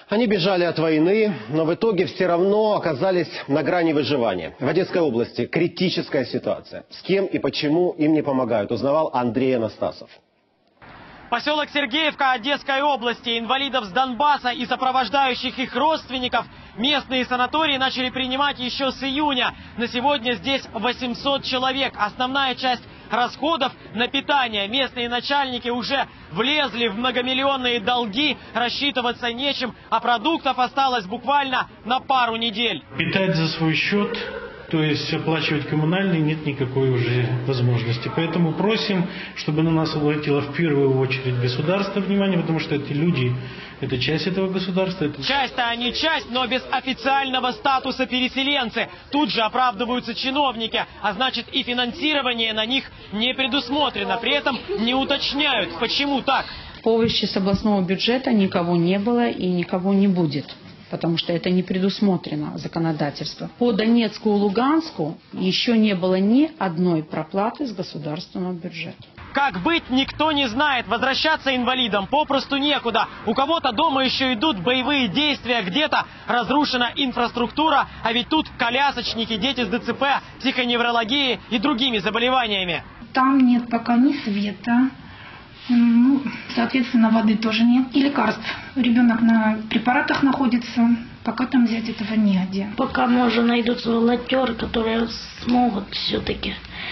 Они бежали от войны, но в итоге все равно оказались на грани выживания. В Одесской области критическая ситуация. С кем и почему им не помогают, узнавал Андрей Анастасов. Поселок Сергеевка Одесской области. Инвалидов с Донбасса и сопровождающих их родственников местные санатории начали принимать еще с июня. На сегодня здесь 800 человек. Основная часть расходов на питание. Местные начальники уже влезли в многомиллионные долги, рассчитываться нечем, а продуктов осталось буквально на пару недель. Питать за свой счет, то есть оплачивать коммунальные, нет никакой уже возможности. Поэтому просим, чтобы на нас обратило в первую очередь государство внимание, потому что эти люди, это часть этого государства. Часть-то они часть, но без официального статуса переселенцы. Тут же оправдываются чиновники, а значит и финансирование на них не предусмотрено. При этом не уточняют, почему так. Помощи с областного бюджета никого не было и никого не будет, потому что это не предусмотрено законодательством. По Донецку и Луганску еще не было ни одной проплаты с государственного бюджета. Как быть, никто не знает. Возвращаться инвалидам попросту некуда. У кого-то дома еще идут боевые действия, где-то разрушена инфраструктура, а ведь тут колясочники, дети с ДЦП, психоневрологией и другими заболеваниями. Там нет пока ни света, соответственно, воды тоже нет, и лекарств. Ребенок на препаратах находится, пока там взять этого негде. Пока, может, найдутся волонтеры, которые смогут все-таки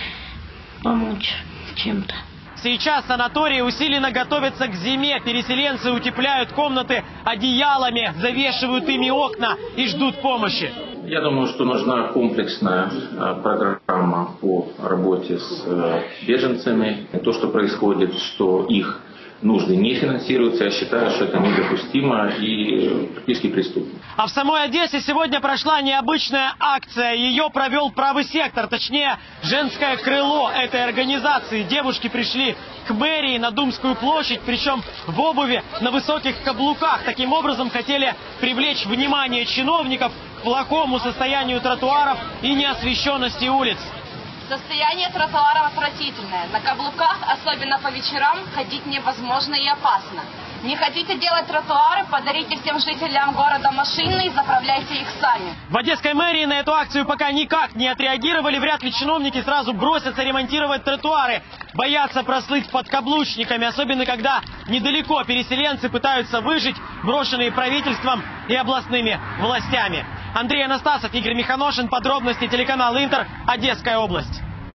помочь чем-то. Сейчас санатории усиленно готовятся к зиме. Переселенцы утепляют комнаты одеялами, завешивают ими окна и ждут помощи. Я думаю, что нужна комплексная программа по работе с беженцами. То, что происходит, что их нужды не финансируются, я считаю, что это недопустимо и практически преступно. А в самой Одессе сегодня прошла необычная акция. Ее провел правый сектор, точнее, женское крыло этой организации. Девушки пришли к мэрии на Думскую площадь, причем в обуви на высоких каблуках. Таким образом хотели привлечь внимание чиновников к плохому состоянию тротуаров и неосвещенности улиц. Состояние тротуаров отвратительное. На каблуках, особенно по вечерам, ходить невозможно и опасно. Не хотите делать тротуары, подарите всем жителям города машины и заправляйте их сами. В Одесской мэрии на эту акцию пока никак не отреагировали. Вряд ли чиновники сразу бросятся ремонтировать тротуары. Боятся прослыть подкаблучниками, особенно когда недалеко переселенцы пытаются выжить, брошенные правительством и областными властями. Андрей Анастасов, Игорь Миханошин. Подробности телеканал Интер. Одесская область.